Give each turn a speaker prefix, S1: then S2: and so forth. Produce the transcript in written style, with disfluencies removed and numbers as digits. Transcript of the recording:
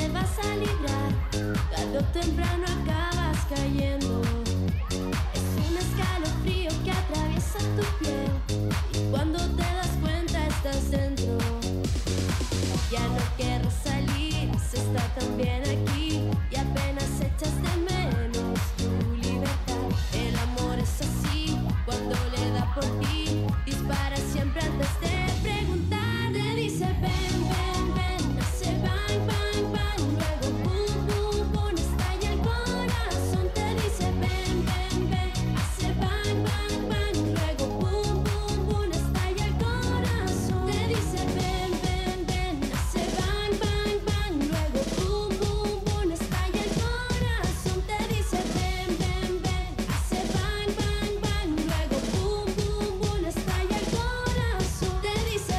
S1: te vas a librar, tarde o temprano acabas cayendo. Es un escalofrío que atraviesa tu piel y cuando te das cuenta estás dentro. Ya no quieres salir, se está tan bien aquí y apenas echas de menos tu libertad. El amor es así, cuando le da por ti, dispara siempre antes de preguntar. Te dice ven, ven, ven, hace bang, bang, bang, luego boom, boom, boom, estalla el corazón. Te dice ven, ven, ven, hace bang, bang, bang, luego boom, boom, boom, estalla el corazón. Te dice ven, ven, ven, hace bang, bang, bang, luego boom, boom, boom, estalla el corazón. Te dice ven, ven, ven, hace bang, bang, bang, luego boom, boom, boom, estalla el corazón. Te dice